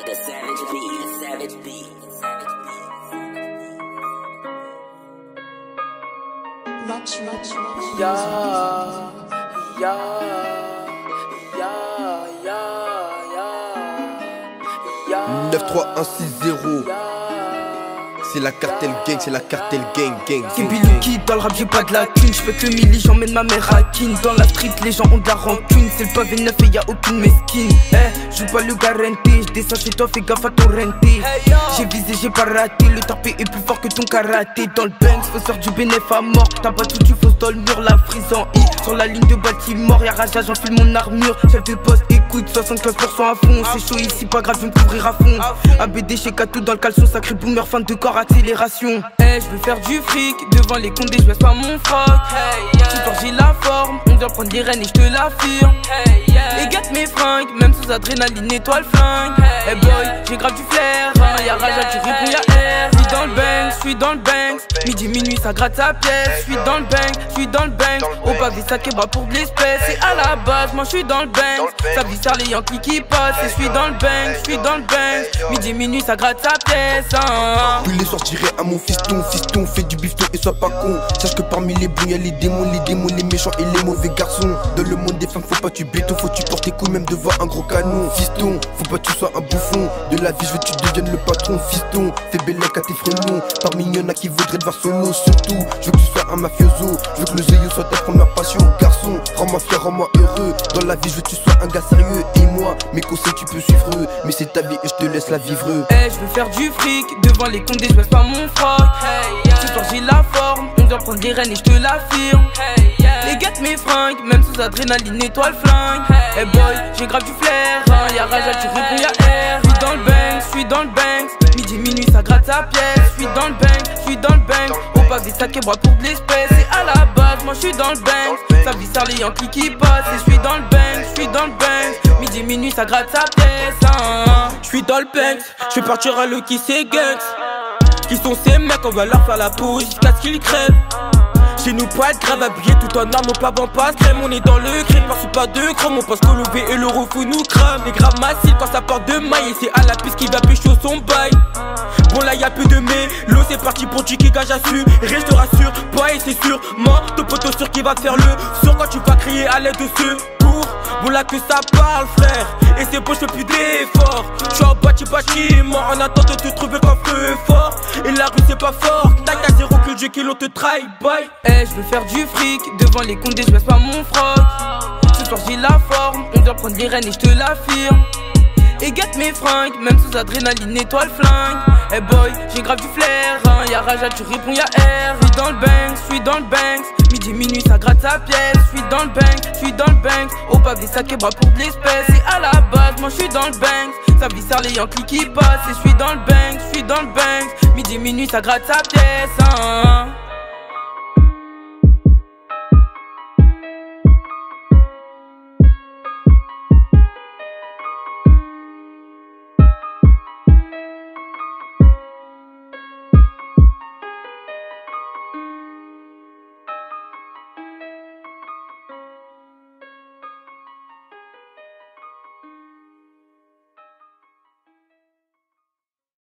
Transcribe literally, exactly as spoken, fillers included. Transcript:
With a savage beat, a savage beat. Much, much, much. Ya, ya, ya, ya, ya, ya. neuf trois un six zéro. C'est la cartel gang, c'est la cartel gang, gang. C'est Bilouki dans le rap, j'ai pas de la thune. J'fais le milli, j'emmène ma mère à Kin. Dans la street, les gens ont de la rancune. C'est le pavé neuf et y'a aucune mesquine. Eh, joue pas le garanti. J'descends chez toi, fais gaffe à ton renté. J'ai visé, j'ai pas raté. Le tapé est plus fort que ton karaté. Dans le Banks, faut sortir du bénéf à mort. T'as pas tout, tu fausses dans le mur. La frise en I. Sur la ligne de Baltimore, y'a rage, j'enfile mon armure. Chef de poste, écoute, soixante-quinze pour cent à fond. C'est chaud ici, pas grave, je vais me couvrir à fond. A B D chez Katou dans le caleçon, sacré boomer, fan de corps, accélération. Eh, je veux faire du fric, devant les condés, je baisse pas mon froc. Hey, yeah. Ce soir j'ai la forme, on vient prendre les rênes et je te l'affirme. Hey, yeah. Et gâte mes fringues, même sous adrénaline, nettoie le flingue. Hey, hey boy, yeah. J'ai grave du flair, hein, y'a Raja, tu réponds, y'a air. J'suis dans le bang, j'suis dans le bang. Midi, minuit, ça gratte sa pièce. J'suis dans le bang, j'suis dans le bang. Au pavé, ça kebab pour de l'espèce. Et à la base, moi j'suis dans le bang. Ça vit les Yankees qui passent. Et j'suis dans le bang, j'suis dans le bang. Midi, minuit, ça gratte sa pièce. Hein. Tous les soirs, j'irai à mon fiston. Fiston, fais du bifton et sois pas con. Sache que parmi les bons, y'a les démons, les démons, les méchants et les mauvais garçons. Dans le monde des femmes, faut pas tu béton, faut tu porter coups même devant un gros canon. Fiston, faut pas que tu sois un bouffon. De la vie, je veux que tu deviennes le patron. Fiston, fais belle à tes frérots. Parmi y'en a qui voudraient te voir solo. Surtout, je veux que tu sois un mafioso. Je veux que le zéyo soit ta première passion. Garçon, rends-moi fier, rends-moi heureux. Dans la vie, je veux que tu sois un gars sérieux. Et moi, mes conseils, tu peux suivre eux. Mais c'est ta vie et je te laisse la vivre. Eh, je veux faire du fric, devant les condés, je baisse pas mon froc. Hey, yeah. Ce soir j'ai la forme, on vient prendre les rênes et je te l'affirme. Hey, yeah. Et gâte mes fringues, même sous adrénaline, nettoie le flingue. Hey, hey boy, j'ai grave du flair, hein, y'a Raja, tu réponds, y'a air. J'suis dans le bang, j'suis dans le bang. Midi, minuit, ça gratte sa pièce. J'suis dans le bang, j'suis dans le bang. Au pavé, ça kebab pour de l'espèce. Et à la base, moi j'suis dans le bang. Ça vit les Yankees qui passent. Et j'suis dans le bang, j'suis dans le bang. Midi, minuit, ça gratte sa pièce. Hein. J'suis dans le Banks, j'vais partir à l'eau qui c'est gangs. Qui sont ces mecs, on va leur faire la pause jusqu'à ce qu'ils crèvent. Chez nous pas être grave habillé tout en armes, pas bon passe crème. On est dans le crime, parce que pas de chrome. On pense que l'O V et l'euro fou nous crame. Les graves massifs quand ça porte de maille. Et c'est à la piste qui va pécho son bail. Bon là y'a plus de mélo, c'est parti pour tu qui gage assume. Et je te rassure, pas et c'est sûr. Moi, ton poteau sûr qui va te faire le sur quand tu vas crier à l'aide de secours. Bon là que ça parle frère. Et c'est beau, je fais plus d'efforts. J'suis en bâti bâtiment en attente de te trouver comme feu fort. Et la rue c'est pas fort. T'as qu'à zéro que le jeu qui l'on te try bye. Eh, je veux faire du fric, devant les condés, je baisse pas mon froc. Ce soir j'ai la forme, on vient prendre les rênes et je te l'affirme. Et gâte mes fringues, même sous adrénaline, nettoie le flingue. Hey boy, j'ai grave du flair, hein, y'a Raja, tu réponds, y'a air. J'suis dans le bang, j'suis dans le bang. Midi, minuit, ça gratte sa pièce. J'suis dans le bang, j'suis dans le bang. Au pavé, ça kebab pour de l'espèce. Et à la base, moi j'suis dans le bang. Ça vit les Yankees qui passent. Et j'suis dans le bang, j'suis dans le bang. Midi, minuit, ça gratte sa pièce, hein.